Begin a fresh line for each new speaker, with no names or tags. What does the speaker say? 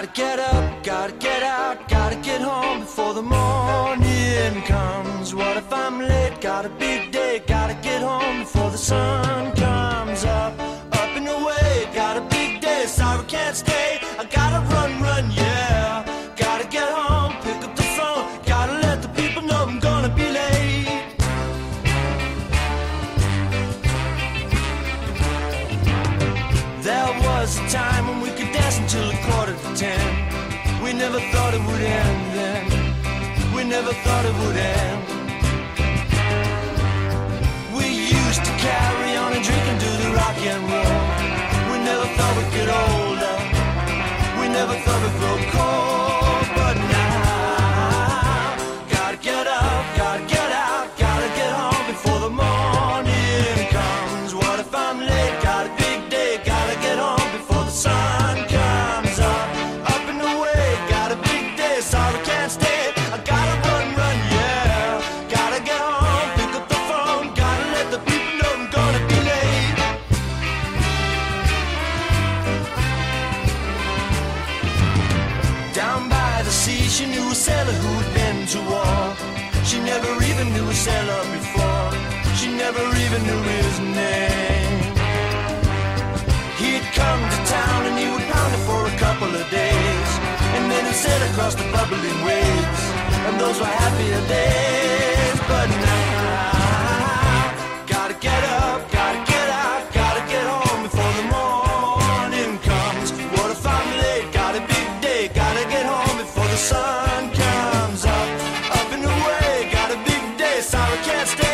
Gotta get up, gotta get out, gotta get home before the morning comes. What if I'm late? Got a big day, gotta get home before the sun comes up. Up and away, got a big day, sorry can't stay. I gotta run, run, yeah. Gotta get home, pick up the phone, gotta let the people know I'm gonna be late. There was a time when we could dance until 9:45. We never thought it would end then. We never thought it would end. We used to carry on and drink and do the rock and roll. We never thought we'd get older. We never thought we'd grow cold. But now, gotta get up, gotta get out, gotta get home before the morning comes. What if I'm late? Got a big day, gotta get home before the sun comes up. Up and away, got a big day, sorry can't stay. I gotta run, run, yeah. Gotta get home, pick up the phone, gotta let the people know I'm gonna be late. Down by the sea, she knew a sailor who'd been to war. She never even knew a sailor before. She never even knew his name. He'd come to town and he would pound it for a couple of days, and then he'd sail across the bubbling waves, and those were happier days. But now, gotta get up, gotta get out, gotta get home before the morning comes. What if I'm late? Got a big day, gotta get home before the sun comes up. Up and away, got a big day, sorry can't stay.